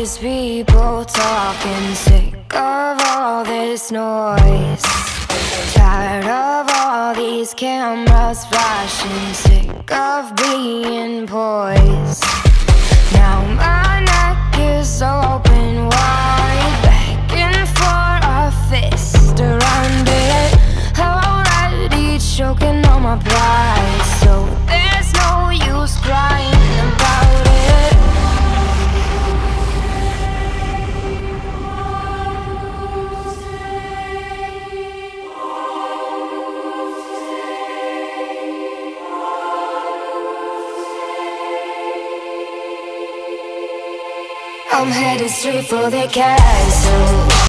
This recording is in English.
these people talking, sick of all this noise, tired of all these cameras flashing, sick of being poised. Now my neck is open wide, begging for a fist around it, already choking on my pride, so there's no use crying about it. I'm headed straight for the castle.